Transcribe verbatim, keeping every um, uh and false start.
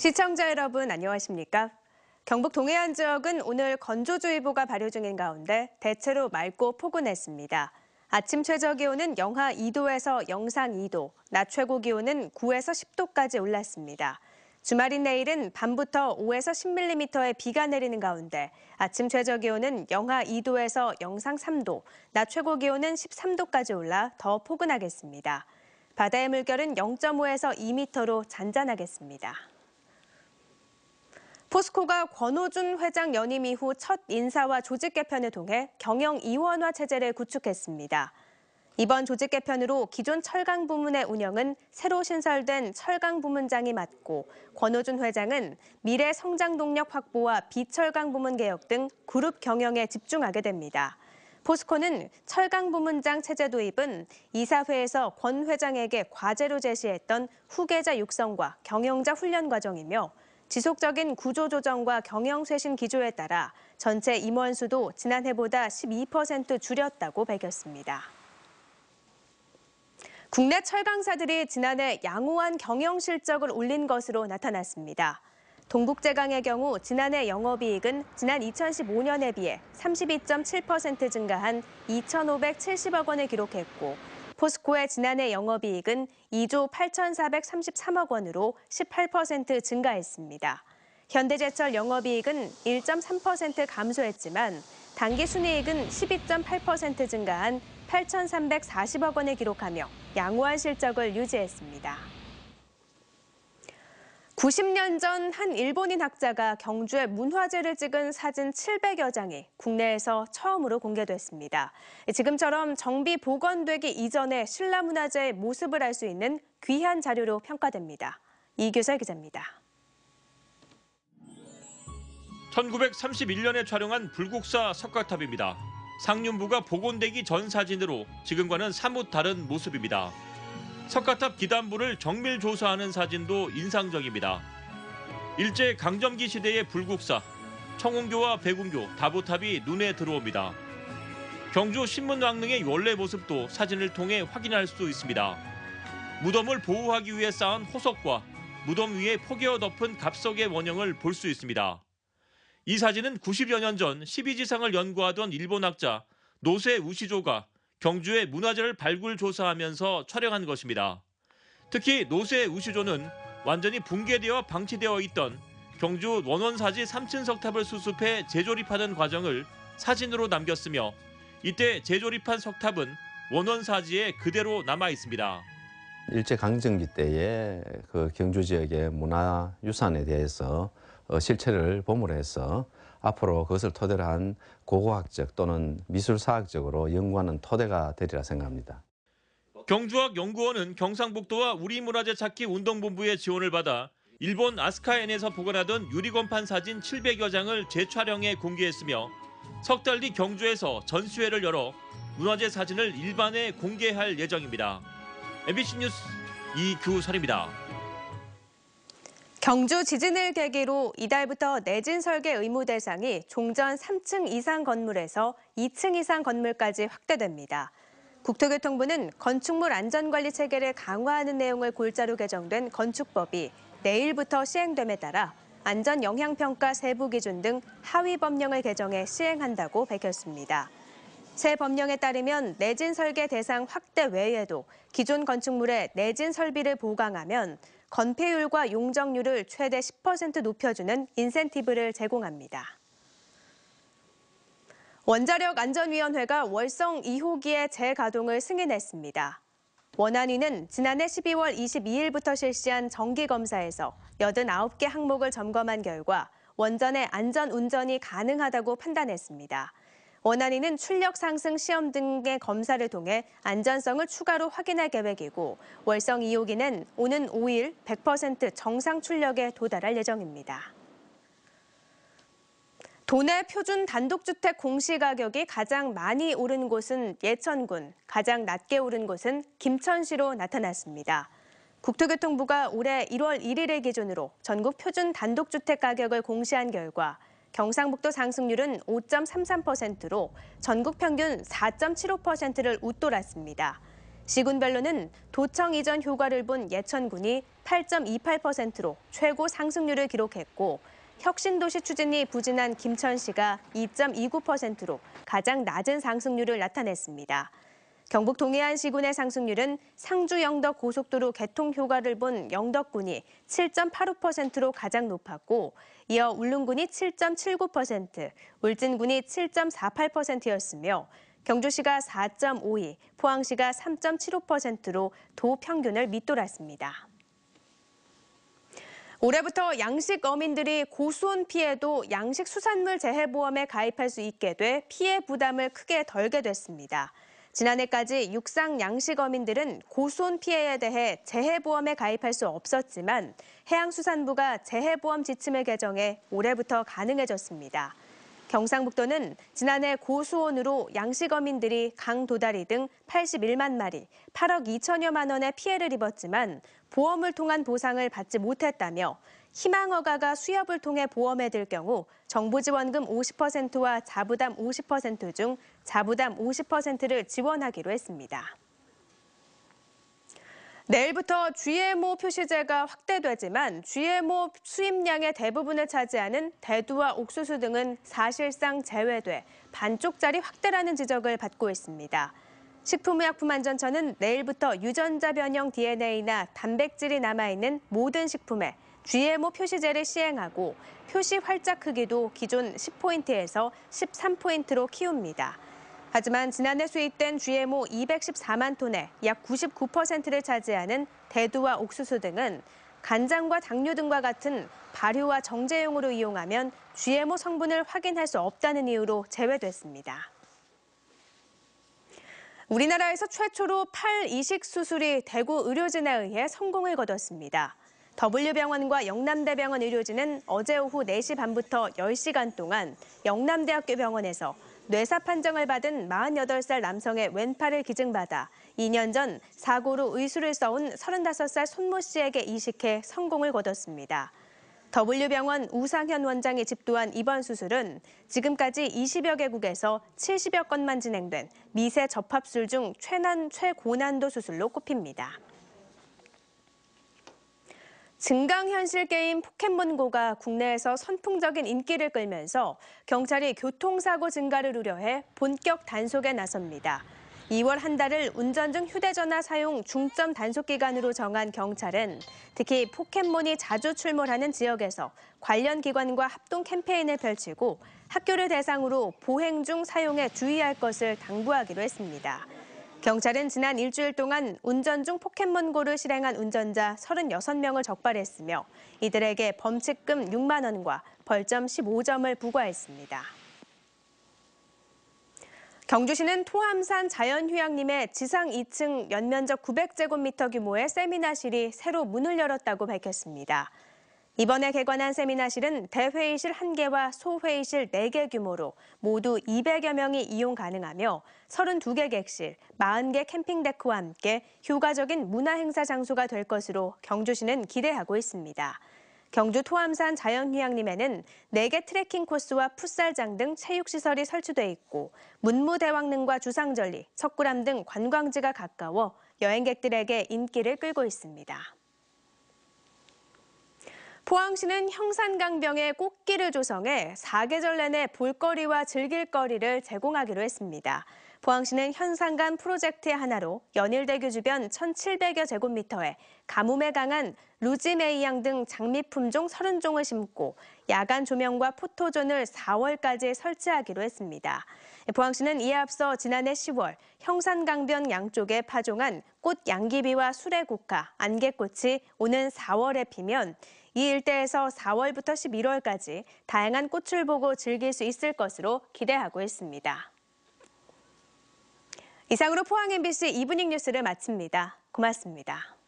시청자 여러분 안녕하십니까? 경북 동해안 지역은 오늘 건조주의보가 발효 중인 가운데 대체로 맑고 포근했습니다. 아침 최저 기온은 영하 이 도에서 영상 이 도, 낮 최고 기온은 구에서 십 도까지 올랐습니다. 주말인 내일은 밤부터 오에서 십 밀리미터의 비가 내리는 가운데 아침 최저 기온은 영하 이 도에서 영상 삼 도, 낮 최고 기온은 십삼 도까지 올라 더 포근하겠습니다. 바다의 물결은 영 점 오에서 이 미터로 잔잔하겠습니다. 포스코가 권오준 회장 연임 이후 첫 인사와 조직 개편을 통해 경영 이원화 체제를 구축했습니다. 이번 조직 개편으로 기존 철강 부문의 운영은 새로 신설된 철강 부문장이 맡고 권오준 회장은 미래 성장 동력 확보와 비철강 부문 개혁 등 그룹 경영에 집중하게 됩니다. 포스코는 철강 부문장 체제 도입은 이사회에서 권 회장에게 과제로 제시했던 후계자 육성과 경영자 훈련 과정이며 지속적인 구조조정과 경영쇄신 기조에 따라 전체 임원 수도 지난해보다 십이 퍼센트 줄였다고 밝혔습니다. 국내 철강사들이 지난해 양호한 경영 실적을 올린 것으로 나타났습니다. 동북제강의 경우 지난해 영업이익은 지난 이천십오 년에 비해 삼십이 점 칠 퍼센트 증가한 이천오백칠십억 원을 기록했고 포스코의 지난해 영업이익은 이조 팔천사백삼십삼억 원으로 십팔 퍼센트 증가했습니다. 현대제철 영업이익은 일 점 삼 퍼센트 감소했지만 당기순이익은 십이 점 팔 퍼센트 증가한 팔천삼백사십억 원을 기록하며 양호한 실적을 유지했습니다. 구십 년 전 한 일본인 학자가 경주에 문화재를 찍은 사진 칠백여 장이 국내에서 처음으로 공개됐습니다. 지금처럼 정비 복원되기 이전의 신라문화재의 모습을 알 수 있는 귀한 자료로 평가됩니다. 이규설 기자입니다. 천구백삼십일 년에 촬영한 불국사 석가탑입니다. 상륜부가 복원되기 전 사진으로 지금과는 사뭇 다른 모습입니다. 석가탑 기단부를 정밀 조사하는 사진도 인상적입니다. 일제 강점기 시대의 불국사, 청운교와 백운교, 다보탑이 눈에 들어옵니다. 경주 신문왕릉의 원래 모습도 사진을 통해 확인할 수 있습니다. 무덤을 보호하기 위해 쌓은 호석과 무덤 위에 포개어 덮은 갑석의 원형을 볼 수 있습니다. 이 사진은 구십여 년 전 십이지상을 연구하던 일본 학자 노세 우시조가 경주의 문화재를 발굴 조사하면서 촬영한 것입니다. 특히 노세 우시조는 완전히 붕괴되어 방치되어 있던 경주 원원사지 삼 층 석탑을 수습해 재조립하는 과정을 사진으로 남겼으며 이때 재조립한 석탑은 원원사지에 그대로 남아 있습니다. 일제 강점기 때의 그 경주 지역의 문화유산에 대해서 실체를 보물해서 앞으로 그것을 토대로 한 고고학적 또는 미술사학적으로 연구하는 토대가 되리라 생각합니다. 경주학연구원은 경상북도와 우리문화재 찾기 운동본부의 지원을 받아 일본 아스카엔에서 보관하던 유리건판 사진 칠백여 장을 재촬영해 공개했으며 석 달 뒤 경주에서 전시회를 열어 문화재 사진을 일반에 공개할 예정입니다. 엠비씨 뉴스 이규설입니다. 경주 지진을 계기로 이달부터 내진 설계 의무 대상이 종전 삼 층 이상 건물에서 이 층 이상 건물까지 확대됩니다. 국토교통부는 건축물 안전관리 체계를 강화하는 내용을 골자로 개정된 건축법이 내일부터 시행됨에 따라 안전영향평가 세부 기준 등 하위 법령을 개정해 시행한다고 밝혔습니다. 새 법령에 따르면 내진 설계 대상 확대 외에도 기존 건축물에 내진 설비를 보강하면 건폐율과 용적률을 최대 십 퍼센트 높여주는 인센티브를 제공합니다. 원자력안전위원회가 월성 이 호기의 재가동을 승인했습니다. 원안위는 지난해 십이월 이십이일부터 실시한 정기검사에서 여든아홉 개 항목을 점검한 결과 원전의 안전 운전이 가능하다고 판단했습니다. 원안위는 출력 상승 시험 등의 검사를 통해 안전성을 추가로 확인할 계획이고 월성 이 호기는 오는 오 일 백 퍼센트 정상 출력에 도달할 예정입니다. 도내 표준 단독주택 공시가격이 가장 많이 오른 곳은 예천군, 가장 낮게 오른 곳은 김천시로 나타났습니다. 국토교통부가 올해 일월 일일을 기준으로 전국 표준 단독주택 가격을 공시한 결과 경상북도 상승률은 오 점 삼삼 퍼센트로 전국 평균 사 점 칠오 퍼센트를 웃돌았습니다. 시군별로는 도청 이전 효과를 본 예천군이 팔 십팔 점 이팔 퍼센트로 최고 상승률을 기록했고 혁신도시 추진이 부진한 김천시가 이 점 이구 퍼센트로 가장 낮은 상승률을 나타냈습니다. 경북 동해안시군의 상승률은 상주 영덕 고속도로 개통 효과를 본 영덕군이 칠 점 팔오 퍼센트로 가장 높았고 이어 울릉군이 칠 점 칠구 퍼센트, 울진군이 칠 점 사팔 퍼센트였으며 경주시가 사 점 오이, 포항시가 삼 점 칠오 퍼센트로 도 평균을 밑돌았습니다. 올해부터 양식 어민들이 고수온 피해도 양식수산물 재해보험에 가입할 수 있게 돼 피해 부담을 크게 덜게 됐습니다. 지난해까지 육상 양식 어민들은 고수온 피해에 대해 재해보험에 가입할 수 없었지만 해양수산부가 재해보험 지침을 개정해 올해부터 가능해졌습니다. 경상북도는 지난해 고수온으로 양식어민들이 강도다리 등 팔십일만 마리, 팔억 이천여만 원의 피해를 입었지만 보험을 통한 보상을 받지 못했다며 희망어가가 수협을 통해 보험에 들 경우 정부 지원금 오십 퍼센트와 자부담 오십 퍼센트 중 자부담 오십 퍼센트를 지원하기로 했습니다. 내일부터 지엠오 표시제가 확대되지만 지엠오 수입량의 대부분을 차지하는 대두와 옥수수 등은 사실상 제외돼 반쪽짜리 확대라는 지적을 받고 있습니다. 식품의약품안전처는 내일부터 유전자 변형 디엔에이나 단백질이 남아있는 모든 식품에 지엠오 표시제를 시행하고 표시 활자 크기도 기존 십 포인트에서 십삼 포인트로 키웁니다. 하지만 지난해 수입된 지엠오 이백십사만 톤의 약 구십구 퍼센트를 차지하는 대두와 옥수수 등은 간장과 당류 등과 같은 발효와 정제용으로 이용하면 지엠오 성분을 확인할 수 없다는 이유로 제외됐습니다. 우리나라에서 최초로 팔 이식 수술이 대구 의료진에 의해 성공을 거뒀습니다. 더블유병원과 영남대병원 의료진은 어제 오후 네 시 반부터 열 시간 동안 영남대학교 병원에서 뇌사 판정을 받은 마흔여덟 살 남성의 왼팔을 기증받아 이 년 전 사고로 의수를 써온 서른다섯 살 손모 씨에게 이식해 성공을 거뒀습니다. 더블유병원 우상현 원장이 집도한 이번 수술은 지금까지 이십여 개국에서 칠십여 건만 진행된 미세 접합술 중 최난, 최고난도 수술로 꼽힙니다. 증강현실 게임 포켓몬고가 국내에서 선풍적인 인기를 끌면서 경찰이 교통사고 증가를 우려해 본격 단속에 나섭니다. 이월 한 달을 운전 중 휴대전화 사용 중점 단속 기간으로 정한 경찰은 특히 포켓몬이 자주 출몰하는 지역에서 관련 기관과 합동 캠페인을 펼치고 학교를 대상으로 보행 중 사용에 주의할 것을 당부하기로 했습니다. 경찰은 지난 일주일 동안 운전 중 포켓몬고를 실행한 운전자 서른여섯 명을 적발했으며 이들에게 범칙금 육만 원과 벌점 십오 점을 부과했습니다. 경주시는 토함산 자연휴양림의 지상 이 층 연면적 구백 제곱미터 규모의 세미나실이 새로 문을 열었다고 밝혔습니다. 이번에 개관한 세미나실은 대회의실 한 개와 소회의실 네 개 규모로 모두 이백여 명이 이용 가능하며 서른두 개 객실, 사십 개 캠핑데크와 함께 효과적인 문화행사 장소가 될 것으로 경주시는 기대하고 있습니다. 경주 토함산 자연휴양림에는 네 개 트레킹 코스와 풋살장 등 체육시설이 설치돼 있고 문무대왕릉과 주상절리, 석굴암 등 관광지가 가까워 여행객들에게 인기를 끌고 있습니다. 포항시는 형산강병에 꽃길을 조성해 사계절 내내 볼거리와 즐길거리를 제공하기로 했습니다. 포항시는 형산강 프로젝트의 하나로 연일대교 주변 천칠백여 제곱미터에 가뭄에 강한 루지메이양 등 장미품종 서른 종을 심고 야간 조명과 포토존을 사월까지 설치하기로 했습니다. 포항시는 이에 앞서 지난해 시월 형산강변 양쪽에 파종한 꽃 양귀비와 수레국화, 안개꽃이 오는 사월에 피면 이 일대에서 사월부터 십일월까지 다양한 꽃을 보고 즐길 수 있을 것으로 기대하고 있습니다. 이상으로 포항 엠비씨 이브닝 뉴스를 마칩니다. 고맙습니다.